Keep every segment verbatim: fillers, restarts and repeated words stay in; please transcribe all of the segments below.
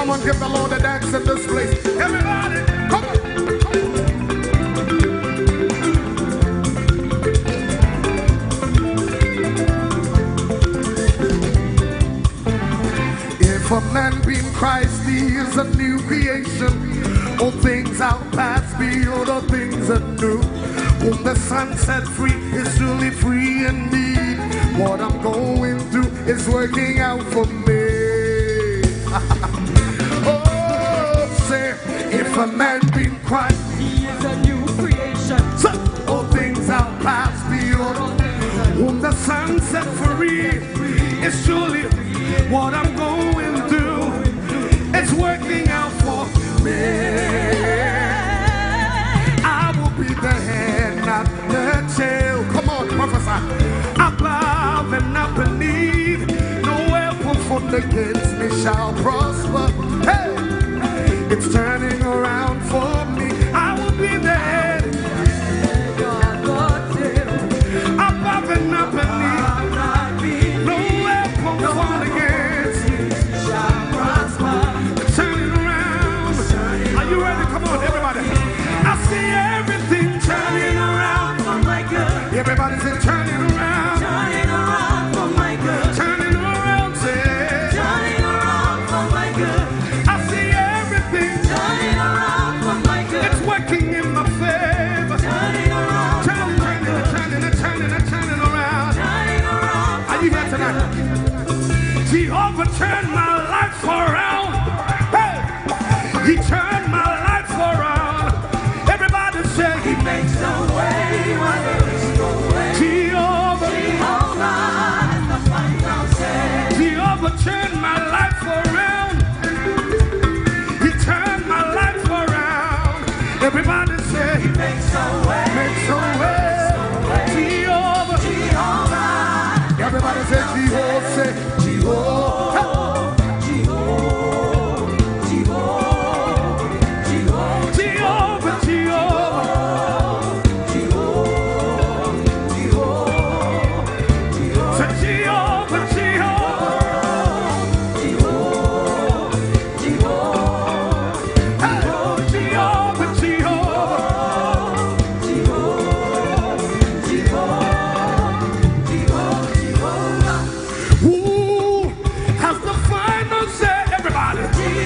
Come on, give the Lord a dance in this place. Everybody, come on. If a man be in Christ, he is a new creation. All things are past, behold, all things are new. Whom the Son set free is truly free indeed. What I'm going through is working out for me. Oh, say, if a man be in Christ, he is a new creation. So, all things are past, behold, whom the Son set free is truly what I'm going through. It's working out for me. I will be the head, not the tail. Come on, prophesy. Above and not beneath. No weapon formed against me shall prosper. Hey, it's turning around for me. I will be the head, above and not beneath. No weapon formed against me shall prosper. It's turning around. Are you ready? Come on, everybody. I see everything turning around for my good. Everybody say turning around. Turning around for my good. Turning around, say. Turning around for my good. I see everything Turning around for my good. it's working in my favor. Turning around for Turning, my turning, good. turning, turning, turning around. Turning around for Are you here my tonight? good. Jehovah turned my life around. Hey, he turned my life around. Everybody say He makes a way where there is no way. Jehovah, Jehovah is the final say. Jehovah turned my life around. He turned my life around. Everybody say He makes a way. makes a way. Jehovah, Jehovah. everybody say Jehovah, say Jehovah. Jehovah. Jehovah. Jehovah. Jehovah, Jehovah. Say Jehovah, Jehovah. Hey, Jehovah, Jehovah. Who has the final say? Everybody.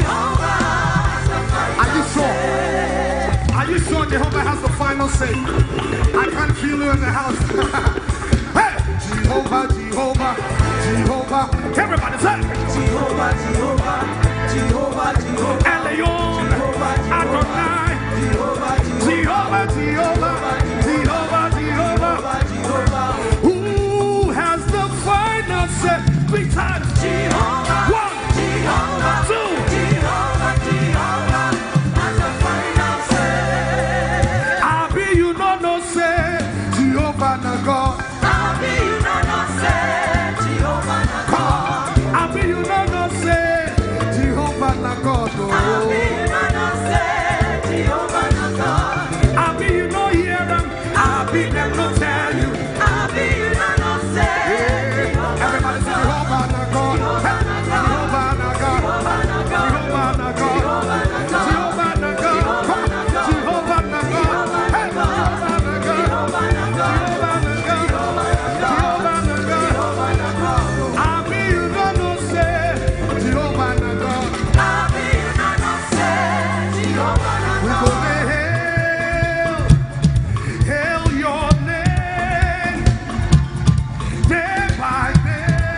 Are you sure? Are you sure Jehovah has the final say? I can't feel you in the house. Hey, Jehovah, Jehovah, Jehovah. Everybody say Jehovah, Jehovah, Jehovah, Jehovah, Elion, Adonai, Jehovah, Jehovah, Jehovah, Jehovah, Jehovah. Jehovah, Who has the final say? Three times. Jehovah, One, Jehovah, two. Jehovah, Jehovah, has the final say. I be you no no say Jehovah na God. I be you no no say, Jehovah na Come God. on. I be you no no say Jehovah na God. I be Oh. you no no say, Jehovah na God. I be you no hear them. I be them no tell you. I be you no no say, Yeah. Everybody say Jehovah na God. Hey. Jehovah na God. Jehovah na God. Jehovah na God. Jehovah na God. Come on. Jehovah na God. Hey. Jehovah na God. Jehovah na God. Jehovah na God. Jehovah na God. I be you no no say Jehovah na God. I be you no no say, Jehovah na We God. go to hail, hail your name, day by day,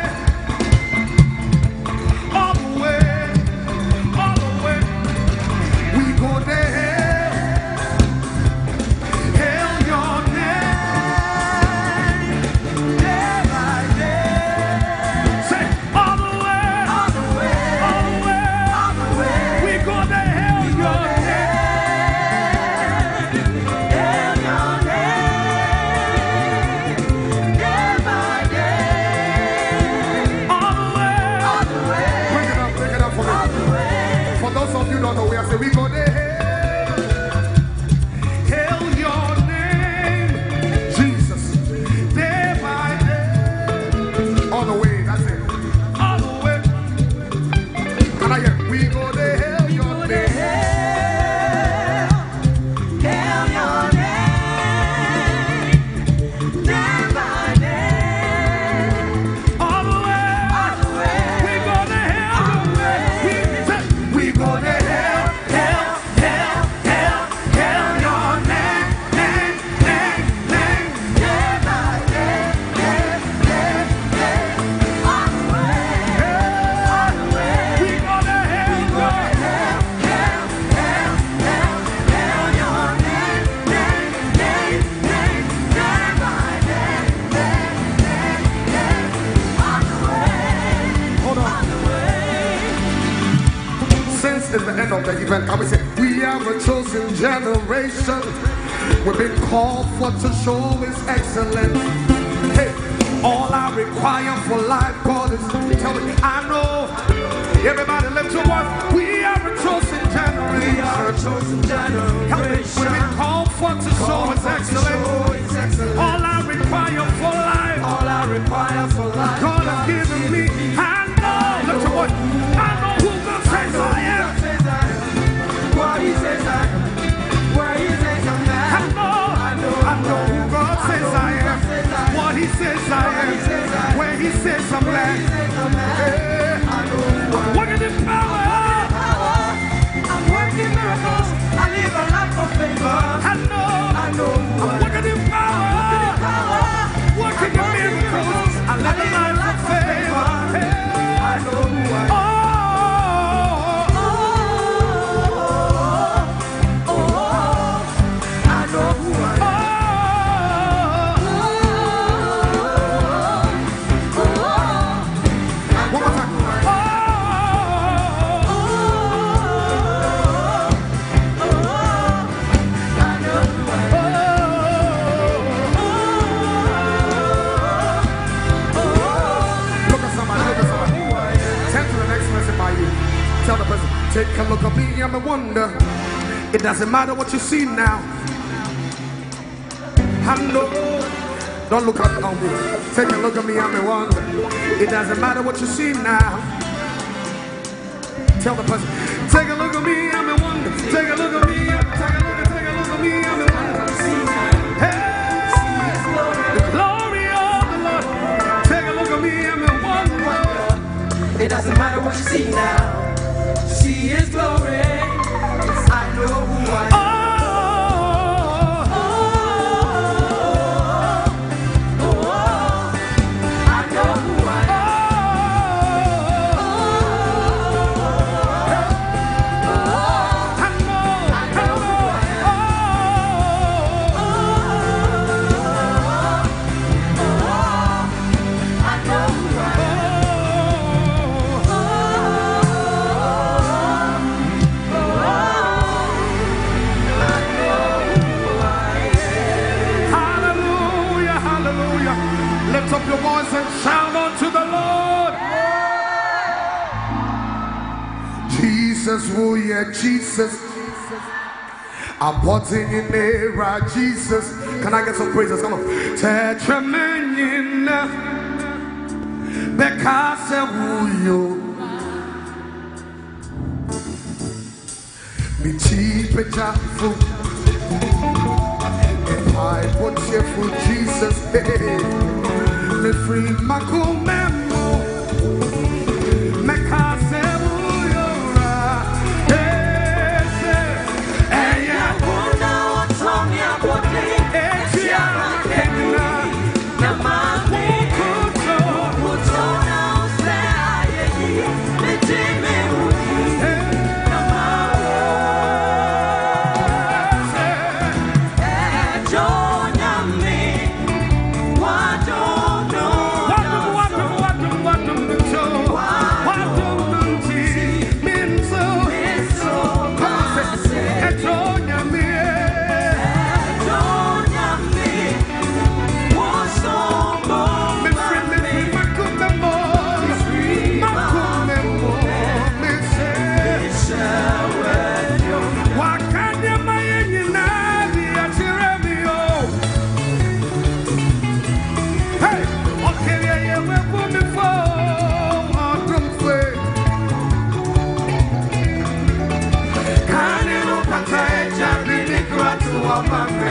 all the way, all the way. We go to hail, hail your name, day by day. Say of the event. I would say, we are a chosen generation. We've been called for to show His excellence. Hey, all I require for life, God is, tell me, I know. Everybody lift your voice. We are a chosen generation. We are a chosen generation. We've been called for to show His excellence. All I require for life. All I require for life. God has given me. I know. Lift your voice. I know who God says I am. What He says I am. Where He says I'm at. I know. I know. I know who God says I am. What He says I am. Where He says I'm at. Working in power. I'm working miracles. I live a life of favor. I know. I know. I'm working in power. Working in miracles. I live a life of favor. I know who I am. Oh, oh, oh, I know who I am. Tell the person, take a look at me, I'm a wonder. It doesn't matter what you see now. I know. Don't look at me. Take a look at me, I'm a wonder. It doesn't matter what you see now. Tell the person, take a look at me, I'm a wonder. Take a look at me, take a look at, take a look at me, I'm a wonder. Hey, the glory of the Lord. Take a look at me, I'm a wonder. It doesn't matter what you see now. See His glory. I know who I am. Lift up your voice and shout unto the Lord. Jesus, oh yeah, Jesus. I'm putting in there, Jesus. Can I get some praises? Come on. Tetramenina. Bekase wuyo. Mi chi pechafu. I put you for Jesus. Me free my cool memo. Me case uyora. Hey, yeah. Wuna otomi abote. Hey, yeah. Na mami kuto. Kuto na ose ayeyi. Me jime uni. Na mami. Eh, Jonya me. Wado no. Wado, wado, wado, wado, wado. Wado nunti. Minso. Minso. Kase. Eh, Jonya me. Eh, Jonya me. Wasombo. Me free, me free, makumemo. Me free, makumemo. Me say. Me say, wakanya mayenyi nadi achiremio. Hey, okay, yeah, yeah, we're moving forward. Don't play. Kani upata ejabi ni gratu wa mame.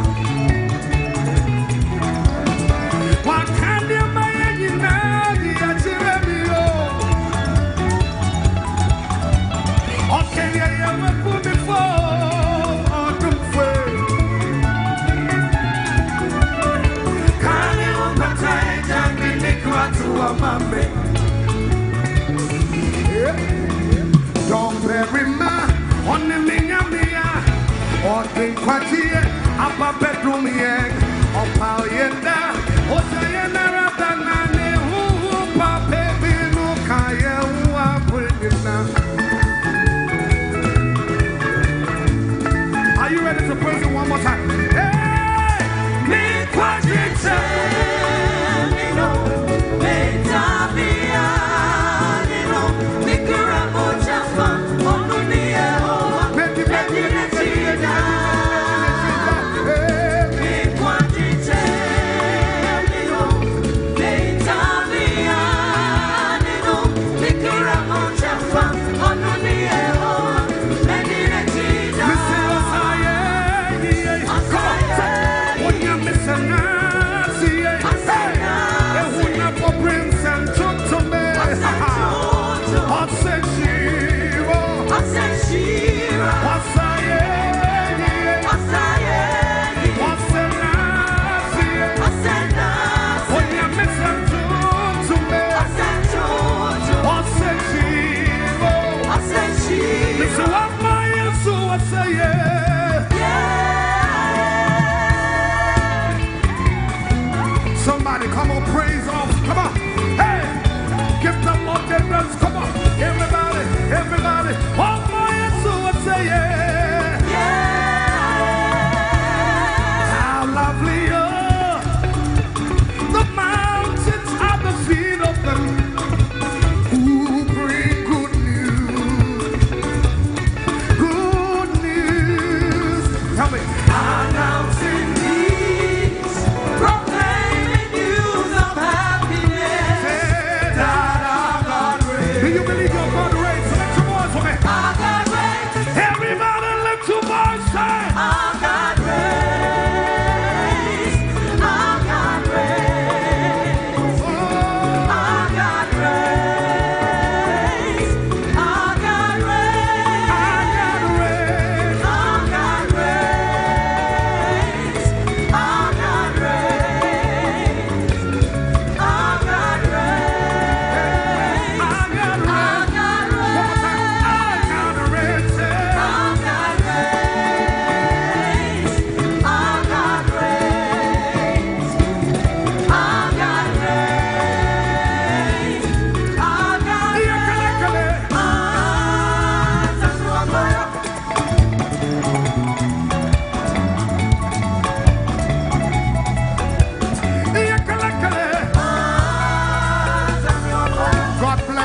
Wakanya mayenyi nadi achiremio. Okay, yeah, yeah, we're moving forward. Don't play. Kani upata ejabi ni gratu wa mame. Don't bury my on the minyamia or think what ye up a bedroom yeg or pow yenda or sayana ratanane who papa baby no kaya who are bringing now.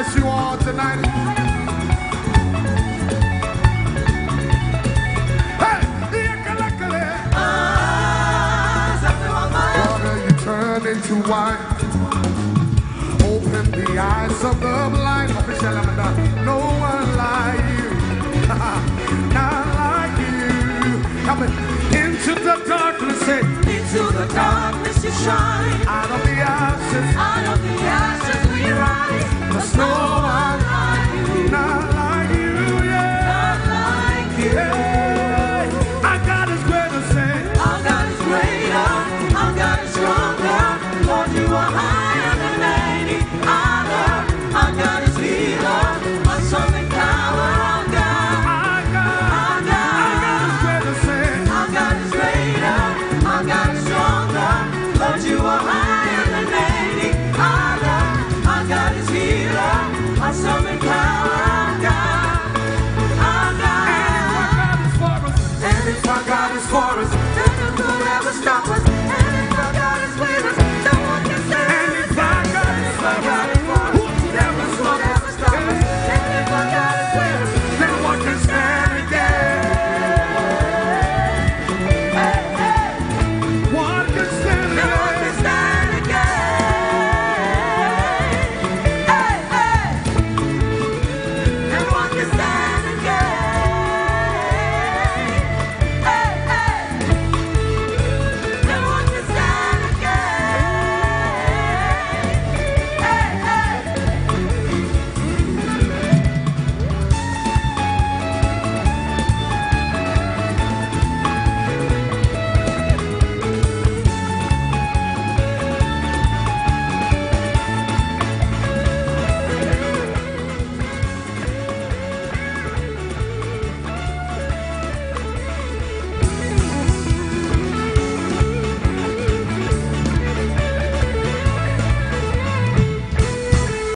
bless you all tonight. Hey, water you turn into wine. Open the eyes of the blind. No one like you. Not like you. Come into the darkness. Say, into the darkness you shine. out of the ashes. Out of the ashes we rise. There's no one like you. Not like you, yeah. Not like you. Yeah. Our God is greater, say. Our God is greater. Our God is stronger. Lord, you are higher than any other. Our God is healer. Awesome in power. Our God. Our God, Our God. our God is greater, say. Our God is greater. Our God is stronger. Lord, you are higher than any other. Our God is healer. Awesome in power.